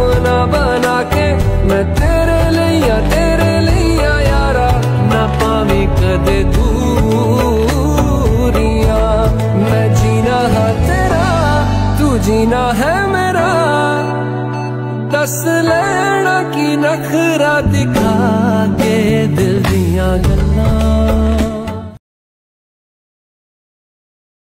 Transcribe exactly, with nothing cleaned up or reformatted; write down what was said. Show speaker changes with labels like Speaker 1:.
Speaker 1: बना बना के मैं तेरे लिया तेरे लिया यारा ना पावी कदे दूरिया। मैं जीना है तेरा तू जीना है मेरा, दस लेना की नखरा दिखा के दिल दियां गल्लां।